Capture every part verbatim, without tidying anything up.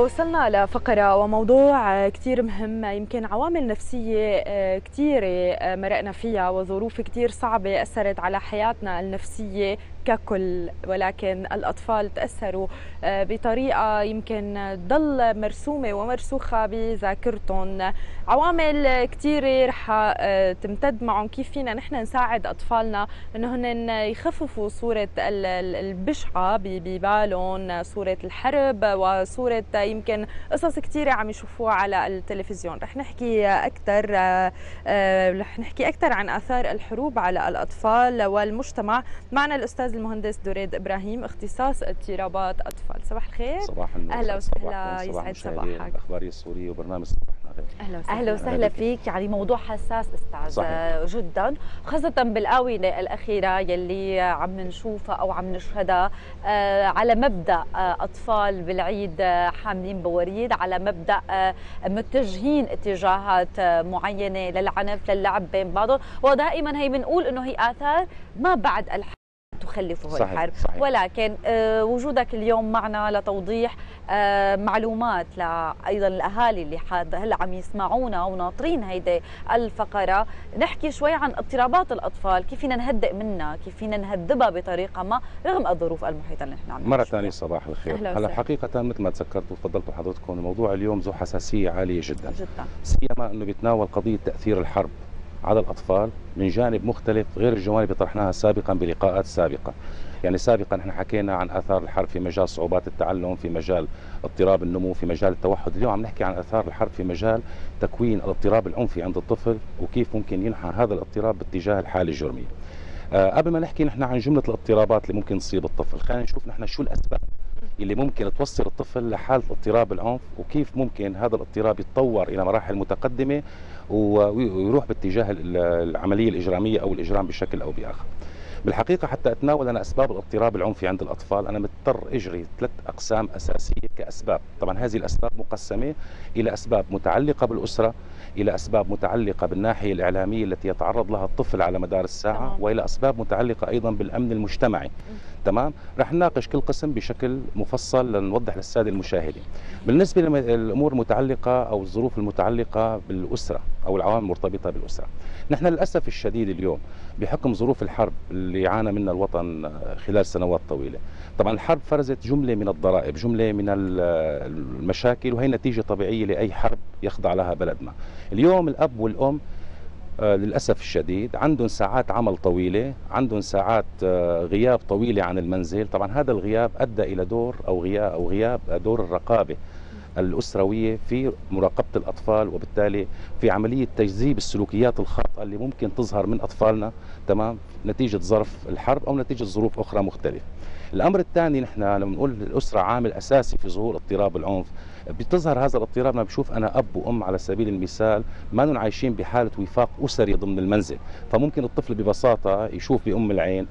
ووصلنا لفقرة وموضوع كتير مهم. يمكن عوامل نفسية كتيرة مرقنا فيها وظروف كتير صعبة أثرت على حياتنا النفسية ككل، ولكن الأطفال تأثروا بطريقة يمكن تضل مرسومة ومرسوخة بذاكرتهم. عوامل كتيرة رح تمتد معهم كيف فينا نحن نساعد أطفالنا أنهم يخففوا صورة البشعة ببالهم، صورة الحرب وصورة يمكن قصص كتيرة عم يشوفوها على التلفزيون. رح نحكي أكثر رح نحكي أكثر عن آثار الحروب على الأطفال والمجتمع. معنا الأستاذ المهندس دريد إبراهيم، اختصاص اضطرابات أطفال. صباح الخير. صباح النور. أهلا وسهلا، يسعد صباحك. الأخبار السورية وبرنامج صباحنا غير. أهلا وسهلا. أهلا وسهلا فيك. يعني موضوع حساس أستاذ صحيح. جدا، خاصة بالآونة الأخيرة يلي عم نشوفها أو عم نشهدها على مبدأ أطفال بالعيد حاملين بوريد، على مبدأ متجهين اتجاهات معينة للعنف للعب بين بعضهم، ودائما هي بنقول إنه هي آثار ما بعد الحرب تخلفه صحيح الحرب. صحيح. ولكن آه وجودك اليوم معنا لتوضيح آه معلومات ايضا الاهالي اللي هلا عم يسمعونا وناطرين هيدي الفقره، نحكي شوي عن اضطرابات الاطفال، كيف فينا نهدئ منها، كيف فينا نهذبها بطريقه ما رغم الظروف المحيطه اللي نحن عم مرة ثانية صباح الخير. هلا حقيقة مثل ما تذكرتوا وتفضلتوا حضرتكم، الموضوع اليوم ذو حساسية عالية جدا جدا، سيما انه بيتناول قضية تأثير الحرب على الأطفال من جانب مختلف غير الجوانب اللي طرحناها سابقا بلقاءات سابقة. يعني سابقا احنا حكينا عن آثار الحرب في مجال صعوبات التعلم، في مجال اضطراب النمو، في مجال التوحد. اليوم عم نحكي عن آثار الحرب في مجال تكوين الاضطراب العنفي عند الطفل وكيف ممكن ينحى هذا الاضطراب باتجاه الحالة الجرمية. أه قبل ما نحكي نحن عن جملة الاضطرابات اللي ممكن تصيب الطفل، خلينا نشوف نحن شو الأسباب اللي ممكن توصل الطفل لحالة اضطراب العنف، وكيف ممكن هذا الاضطراب يتطور إلى مراحل متقدمة ويروح باتجاه العملية الإجرامية أو الإجرام بشكل أو بآخر. بالحقيقة حتى أتناول أنا أسباب الاضطراب العنفي عند الأطفال، أنا مضطر أجري ثلاث أقسام أساسية كأسباب. طبعا هذه الأسباب مقسمة إلى أسباب متعلقة بالأسرة، إلى أسباب متعلقة بالناحية الإعلامية التي يتعرض لها الطفل على مدار الساعة، تمام. وإلى أسباب متعلقة أيضا بالأمن المجتمعي. تمام. رح نناقش كل قسم بشكل مفصل لنوضح للسادة المشاهدين. بالنسبة للأمور المتعلقة أو الظروف المتعلقة بالأسرة أو العوامل المرتبطة بالأسرة، نحن للأسف الشديد اليوم بحكم ظروف الحرب اللي عانى منها الوطن خلال سنوات طويلة، طبعا الحرب فرزت جملة من الضرائب، جملة من المشاكل، وهي نتيجة طبيعية لأي حرب يخضع لها بلد ما. اليوم الأب والأم آه للأسف الشديد عندهم ساعات عمل طويلة، عندهم ساعات آه غياب طويلة عن المنزل. طبعا هذا الغياب أدى إلى دور أو غياب أو غياب دور الرقابة الأسروية في مراقبة الأطفال، وبالتالي في عملية تجذيب السلوكيات الخاطئة اللي ممكن تظهر من أطفالنا، تمام، نتيجة ظرف الحرب أو نتيجة ظروف أخرى مختلفة. الأمر الثاني، نحن لما نقول الأسرة عامل أساسي في ظهور اضطراب العنف، بتظهر هذا الاضطراب لما بشوف أنا أب وأم على سبيل المثال ما عايشين بحالة وفاق أسري ضمن المنزل، فممكن الطفل ببساطة يشوف بأم العين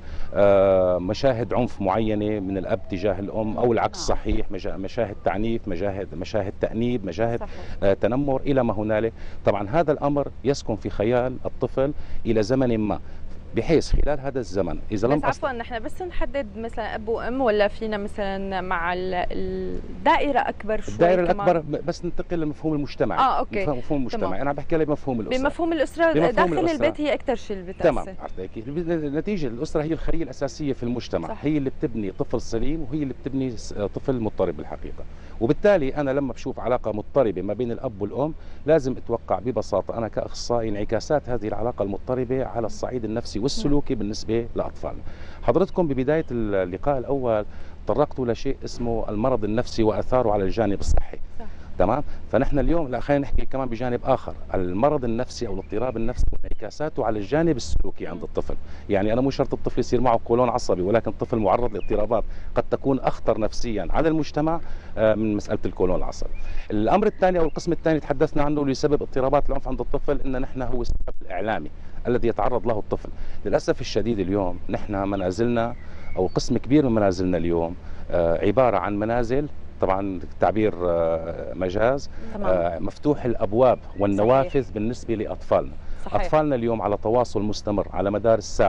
مشاهد عنف معينة من الأب تجاه الأم، أو العكس صحيح، مشاهد تعنيف، مشاهد مشاهد تأنيب، مشاهد صحيح. تنمر إلى ما هنالك. طبعا هذا الأمر يسكن في خيال الطفل إلى زمن ما، بحيث خلال هذا الزمن إذا لم بس عفوا نحن بس نحدد مثلا أب وأم، ولا فينا مثلا مع الدائرة أكبر شوي؟ الدائرة الأكبر بس ننتقل للمفهوم المجتمعي. اه اوكي، مفهوم المجتمعي. تمام. أنا بحكي لك بمفهوم الأسرة. بمفهوم الأسرة بمفهوم داخل الأسرة. البيت هي أكثر شيء اللي بتأثر. تمام. نتيجة الأسرة هي الخلية الأساسية في المجتمع، صح. هي اللي بتبني طفل سليم، وهي اللي بتبني طفل مضطرب بالحقيقة. وبالتالي أنا لما بشوف علاقة مضطربة ما بين الأب والأم، لازم أتوقع ببساطة أنا كأخصائي انعكاسات هذه العلاقة المضطربة على الصعيد النفسي والسلوكي بالنسبة لأطفالنا. حضرتكم ببداية اللقاء الأول تطرقتوا لشيء اسمه المرض النفسي وأثاره على الجانب الصحي، صح. تمام. فنحن اليوم لا، خلينا نحكي كمان بجانب آخر، المرض النفسي أو الاضطراب النفسي وانعكاساته على الجانب السلوكي عند الطفل. يعني أنا مو شرط الطفل يصير معه قولون عصبي، ولكن الطفل معرض لاضطرابات قد تكون أخطر نفسيا على المجتمع من مسألة القولون العصبي. الأمر الثاني أو القسم الثاني تحدثنا عنه اللي سبب اضطرابات العنف عند الطفل، إن نحن هو السبب الإعلامي الذي يتعرض له الطفل. للأسف الشديد اليوم نحن منازلنا أو قسم كبير من منازلنا اليوم عبارة عن منازل، طبعا تعبير مجاز، تمام. مفتوح الأبواب والنوافذ، صحيح. بالنسبة لأطفالنا. صحيح. أطفالنا اليوم على تواصل مستمر على مدار الساعة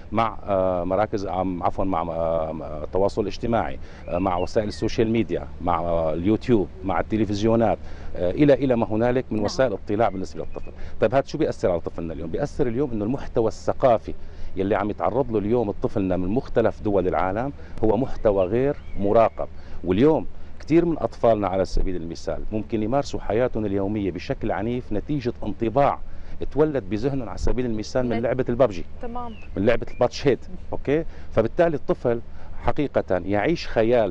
مع مراكز عفوا مع التواصل الاجتماعي، مع وسائل السوشيال ميديا، مع اليوتيوب، مع التلفزيونات، الى الى ما هنالك من وسائل اطلاع بالنسبه للطفل. طيب هذا شو بيأثر على طفلنا اليوم؟ بيأثر اليوم انه المحتوى الثقافي يلي عم يتعرض له اليوم طفلنا من مختلف دول العالم هو محتوى غير مراقب. واليوم كثير من أطفالنا على سبيل المثال ممكن يمارسوا حياتهم اليومية بشكل عنيف نتيجة انطباع تولد بذهنهم على سبيل المثال من لعبة الببجي، تمام، من لعبة الباتش هيد، أوكي؟ فبالتالي الطفل حقيقة يعيش خيال،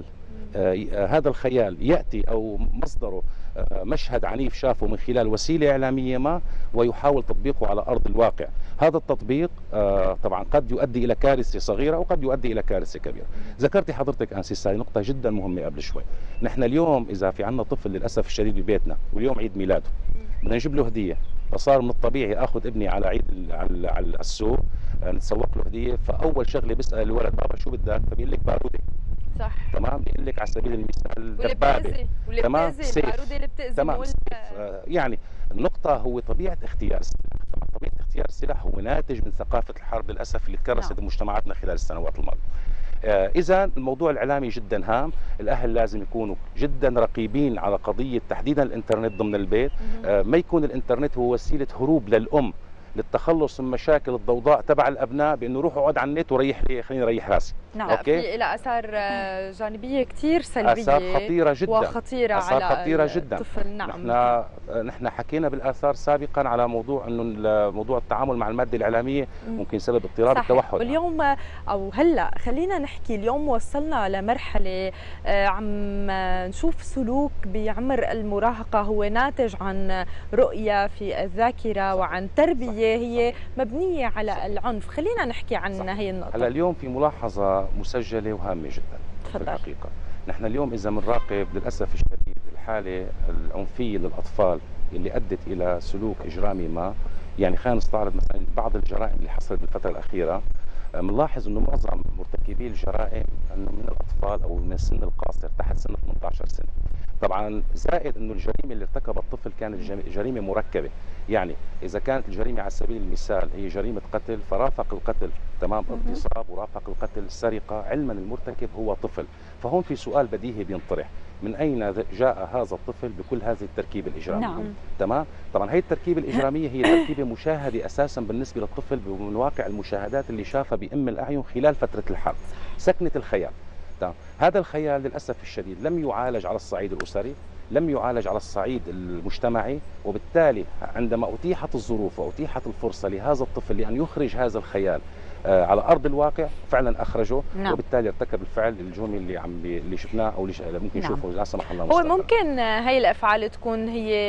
آه هذا الخيال يأتي أو مصدره آه مشهد عنيف شافه من خلال وسيلة إعلامية ما ويحاول تطبيقه على أرض الواقع. هذا التطبيق آه طبعا قد يؤدي إلى كارثة صغيرة وقد يؤدي إلى كارثة كبيرة. ذكرتي حضرتك أنسي هذه نقطة جدا مهمة قبل شوي. نحن اليوم إذا في عندنا طفل للأسف الشديد ببيتنا واليوم عيد ميلاده بدنا نجيب له هدية، فصار من الطبيعي اخذ ابني على عيد على على السوق نتسوق له هديه، فاول شغله بيسال الولد بابا شو بدك؟ فبيقول لك باروده. صح، تمام، بيقول لك على سبيل المثال دبابه، تمام، سيف، الباروده اللي بتاذي، تمام، آه يعني النقطه هو طبيعه اختيار السلاح. طبيعه اختيار السلاح هو ناتج من ثقافه الحرب للاسف اللي تكرست بمجتمعاتنا خلال السنوات الماضيه. آه اذا الموضوع الاعلامي جدا هام، الاهل لازم يكونوا جدا رقيبين على قضيه تحديدا الانترنت ضمن البيت. آه ما يكون الانترنت هو وسيله هروب للام للتخلص من مشاكل الضوضاء تبع الابناء، بانه روح اقعد على النت وريح لي، خليني اريح راسي. نعم، اوكي، في لها اثار جانبيه كثير سلبيه، اثار خطيره جدا وخطيره أثار على خطيره جدا الطفل. نعم، نحن نحن حكينا بالاثار سابقا على موضوع انه موضوع التعامل مع الماده الاعلاميه ممكن سبب اضطراب التوحد. واليوم او هلا خلينا نحكي، اليوم وصلنا لمرحله عم نشوف سلوك بعمر المراهقه هو ناتج عن رؤيه في الذاكره وعن تربيه هي مبنيه على العنف. خلينا نحكي عن هي النقطه. هلا اليوم في ملاحظه مسجله وهامه جدا. في الحقيقه نحن اليوم اذا بنراقب للاسف الشديد الحاله العنفيه للاطفال اللي ادت الى سلوك اجرامي ما، يعني خلينا نستعرض مثلا بعض الجرائم اللي حصلت بالفتره الاخيره، بنلاحظ انه معظم مرتكبي الجرائم انه من الاطفال او من السن القاصر تحت سن ثمانية عشر سنه. طبعا زائد انه الجريمه اللي ارتكبها الطفل كانت جريمه مركبه، يعني اذا كانت الجريمه على سبيل المثال هي جريمه قتل فرافق القتل تمام اغتصاب ورافق القتل سرقه، علما المرتكب هو طفل. فهون في سؤال بديهي بينطرح، من اين جاء هذا الطفل بكل هذه التركيبه الاجراميه؟ نعم. تمام؟ طبعا هي التركيبه الاجراميه هي تركيبه مشاهده اساسا بالنسبه للطفل من واقع المشاهدات اللي شافها بام الاعين خلال فتره الحرب، سكنه الخيال. تمام؟ هذا الخيال للاسف الشديد لم يعالج على الصعيد الاسري، لم يعالج على الصعيد المجتمعي، وبالتالي عندما اتيحت الظروف واتيحت الفرصه لهذا الطفل لان يخرج هذا الخيال على ارض الواقع فعلا اخرجه. نعم. وبالتالي ارتكب الفعل الجرمي اللي عم بي... اللي شفناه او اللي ممكن نشوفه. نعم. لا سمح الله. هو ممكن هي الافعال تكون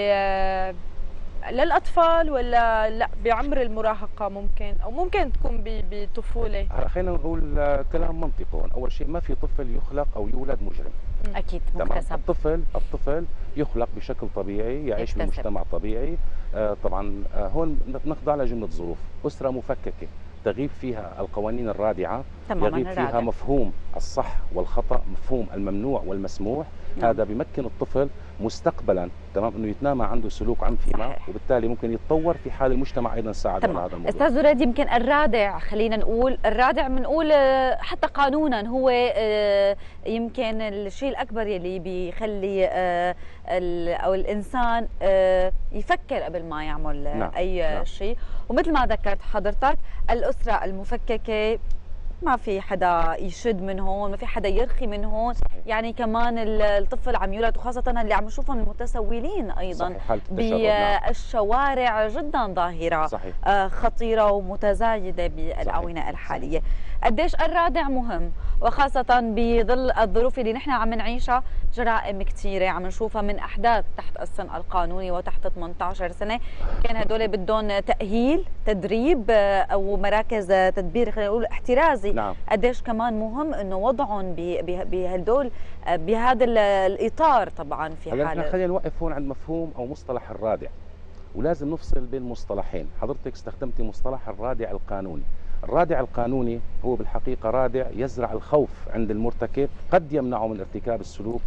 هي للاطفال ولا لا بعمر المراهقه، ممكن او ممكن تكون بطفوله؟ خلينا نقول كلام منطقي. اول شيء ما في طفل يخلق او يولد مجرم، اكيد مكتسب. الطفل الطفل يخلق بشكل طبيعي، يعيش في مجتمع طبيعي. آه طبعا آه هون نخضع لجمله ظروف، اسره مفككه تغيب فيها القوانين الرادعه، يغيب فيها رادع. مفهوم الصح والخطا، مفهوم الممنوع والمسموح. نعم. هذا بيمكن الطفل مستقبلا تمام انه يتنامى عنده سلوك عنفي ما، وبالتالي ممكن يتطور في حال المجتمع ايضا ساعد على هذا الموضوع. استاذ زراد، يمكن الرادع، خلينا نقول الرادع بنقول حتى قانونا هو يمكن الشيء الاكبر يلي بيخلي او الانسان يفكر قبل ما يعمل. نعم. اي نعم. شيء. ومثل ما ذكرت حضرتك الاسره المفككه ما في حدا يشد من هون، ما في حدا يرخي من هون. صحيح. يعني كمان الطفل عم يولد، وخاصة اللي عم نشوفهم المتسولين أيضا بالشوارع جدا ظاهرة. صحيح. خطيرة ومتزايدة بالآونة الحالية. قديش الرادع مهم، وخاصة بظل الظروف اللي نحن عم نعيشها، جرائم كثيرة عم نشوفها من أحداث تحت السن القانوني وتحت ثمانية عشر سنة، كان هدول بدهم تأهيل، تدريب أو مراكز تدبير خلينا نقول احترازي. نعم. قديش كمان مهم انه وضعهم بهدول بهذا الاطار طبعا في حاله. هلا خلينا نوقف هون عند مفهوم او مصطلح الرادع، ولازم نفصل بين مصطلحين. حضرتك استخدمتي مصطلح الرادع القانوني. الرادع القانوني هو بالحقيقه رادع يزرع الخوف عند المرتكب، قد يمنعه من ارتكاب السلوك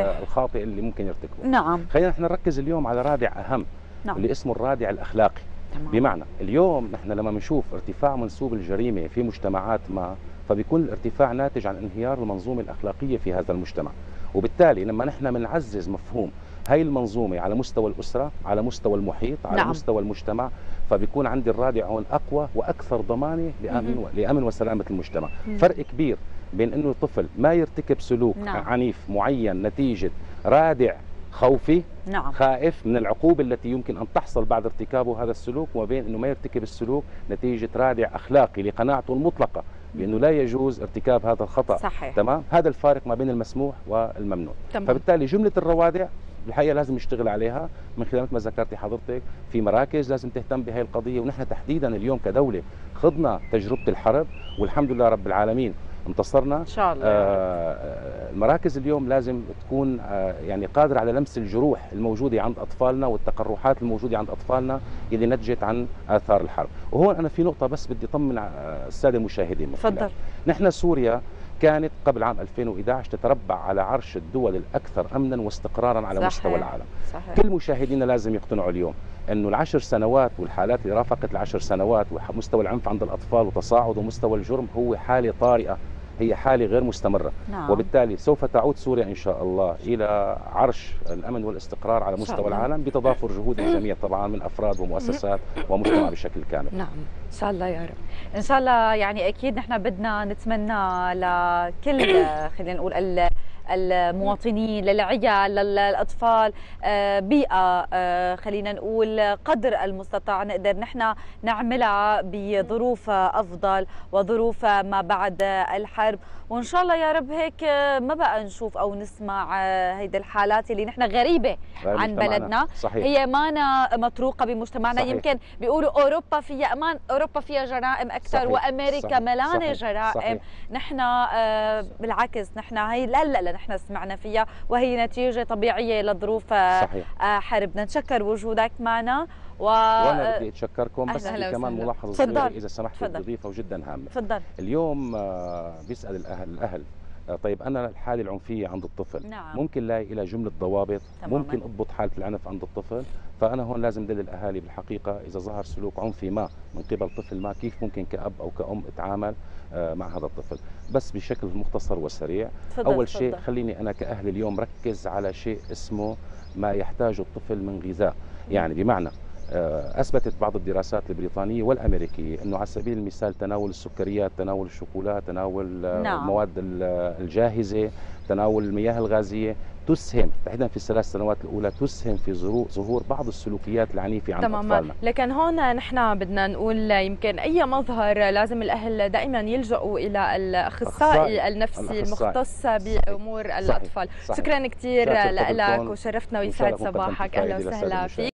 الخاطئ اللي ممكن يرتكبه. نعم. خلينا نحن نركز اليوم على رادع اهم. نعم. اللي اسمه الرادع الاخلاقي. تمام. بمعنى اليوم نحن لما بنشوف ارتفاع منسوب الجريمه في مجتمعات ما، فبيكون الارتفاع ناتج عن انهيار المنظومه الاخلاقيه في هذا المجتمع. وبالتالي لما نحن بنعزز مفهوم هاي المنظومه على مستوى الاسره، على مستوى المحيط، على نعم. مستوى المجتمع، فبيكون عندي الرادع هون اقوى واكثر ضمانه لامن و... لامن وسلامه المجتمع. مم. فرق كبير بين انه الطفل ما يرتكب سلوك نعم. عنيف معين نتيجه رادع خوفي، نعم. خائف من العقوبة التي يمكن أن تحصل بعد ارتكابه هذا السلوك، وما بين أنه ما يرتكب السلوك نتيجة رادع أخلاقي لقناعته المطلقة بأنه لا يجوز ارتكاب هذا الخطأ. صحيح. تمام؟ هذا الفارق ما بين المسموح والممنوع. تمام. فبالتالي جملة الروادع الحقيقة لازم نشتغل عليها من خلال مثل ما ذكرتي حضرتك، في مراكز لازم تهتم بهي القضية. ونحن تحديدا اليوم كدولة خضنا تجربة الحرب والحمد لله رب العالمين انتصرنا ان شاء الله. آه المراكز اليوم لازم تكون آه يعني قادرة على لمس الجروح الموجودة عند أطفالنا والتقرحات الموجودة عند أطفالنا اللي نتجت عن آثار الحرب. وهون أنا في نقطة بس بدي أطمن آه السادة المشاهدين. تفضل. نحن سوريا كانت قبل عام ألفين وإحدى عشر تتربع على عرش الدول الأكثر أمنا واستقرارا على صحيح. مستوى العالم. صحيح. كل مشاهدينا لازم يقتنعوا اليوم أنه العشر سنوات والحالات اللي رافقت العشر سنوات ومستوى العنف عند الأطفال وتصاعد ومستوى الجرم هو حالة طارئة، هي حالة غير مستمرة. نعم. وبالتالي سوف تعود سوريا إن شاء الله إلى عرش الأمن والاستقرار على مستوى العالم بتضافر جهود الجميع طبعا من أفراد ومؤسسات ومجتمع بشكل كامل. نعم إن شاء الله يا رب. إن شاء الله. يعني أكيد نحن بدنا نتمنى لكل خلينا نقول المواطنين، للعيال، للأطفال، بيئة خلينا نقول قدر المستطاع نقدر نحن نعملها بظروف أفضل وظروف ما بعد الحرب. وإن شاء الله يا رب هيك ما بقى نشوف أو نسمع هيدي الحالات اللي نحن غريبة عن بلدنا. صحيح. هي مانا مطروقة بمجتمعنا. صحيح. يمكن بيقولوا أوروبا فيها أمان، أوروبا فيها جرائم أكثر. صحيح. وأمريكا ملانة جرائم. صحيح. نحن بالعكس نحن هي لا لا لا نحن سمعنا فيها وهي نتيجة طبيعية لظروف حرب. بدنا نتشكر وجودك معنا و... وانا بدي اتشكركم. بس في كمان ملاحظه صغيره اذا سمحت بدي اضيفها وجدا هامه. تفضل. اليوم بيسال الاهل الاهل طيب انا الحاله العنفيه عند الطفل نعم. ممكن لاقي الى جمله ضوابط تماما. ممكن اضبط حاله العنف عند الطفل. فانا هون لازم دل الاهالي بالحقيقه اذا ظهر سلوك عنفي ما من قبل طفل ما كيف ممكن كاب او كأم اتعامل مع هذا الطفل. بس بشكل مختصر وسريع. فضل اول فضل. شيء خليني انا كاهل اليوم ركز على شيء اسمه ما يحتاجه الطفل من غذاء. يعني بمعنى أثبتت بعض الدراسات البريطانية والأمريكية أنه على سبيل المثال تناول السكريات، تناول الشوكولات، تناول نعم. المواد الجاهزة، تناول المياه الغازية تسهم تحديدا في الثلاث سنوات الأولى تسهم في ظهور بعض السلوكيات العنيفة عند تماما. أطفالنا. لكن هون نحن بدنا نقول يمكن أي مظهر لازم الأهل دائما يلجأوا إلى الأخصائي النفسي المختص بأمور الأطفال. صحيح. شكرا كثير لك وشرفتنا ويسعد صباحك. أهلا وسهلا فيك.